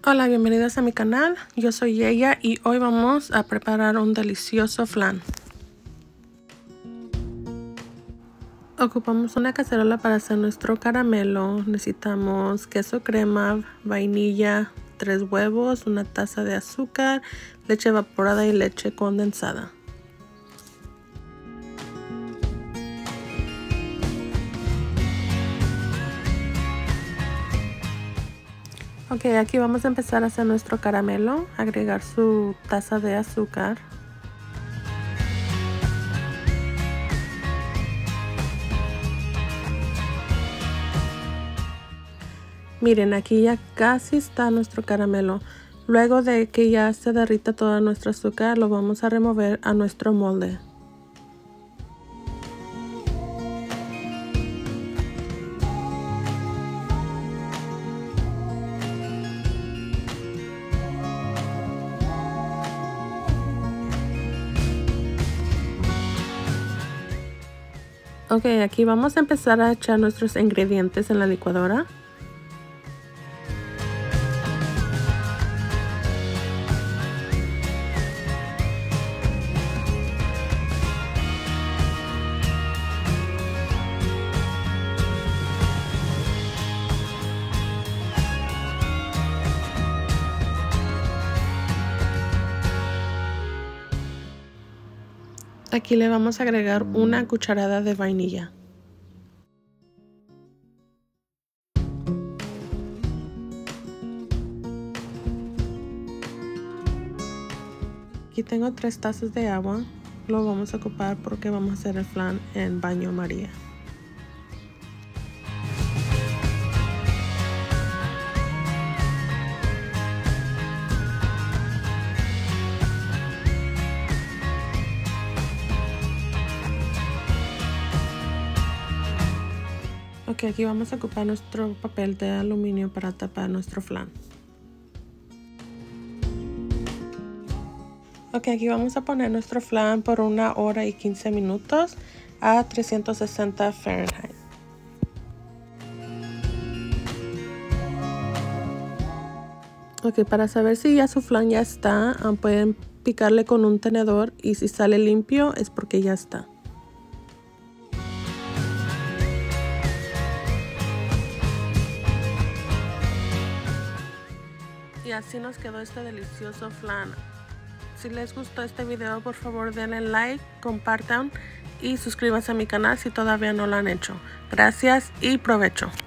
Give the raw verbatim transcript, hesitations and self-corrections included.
Hola, bienvenidos a mi canal. Yo soy Yeya y hoy vamos a preparar un delicioso flan. Ocupamos una cacerola para hacer nuestro caramelo. Necesitamos queso crema, vainilla, tres huevos, una taza de azúcar, leche evaporada y leche condensada. Ok, aquí vamos a empezar a hacer nuestro caramelo. Agregar su taza de azúcar. Miren, aquí ya casi está nuestro caramelo. Luego de que ya se derrita todo nuestro azúcar, lo vamos a remover a nuestro molde. Ok, aquí vamos a empezar a echar nuestros ingredientes en la licuadora. Aquí le vamos a agregar una cucharada de vainilla. Aquí tengo tres tazas de agua. Lo vamos a ocupar porque vamos a hacer el flan en baño María. Ok, aquí vamos a ocupar nuestro papel de aluminio para tapar nuestro flan. Ok, aquí vamos a poner nuestro flan por una hora y quince minutos a trescientos sesenta Fahrenheit. Ok, para saber si ya su flan ya está, um, pueden picarle con un tenedor y si sale limpio es porque ya está. Y así nos quedó este delicioso flan. Si les gustó este video, por favor denle like, compartan y suscríbanse a mi canal si todavía no lo han hecho. Gracias y provecho.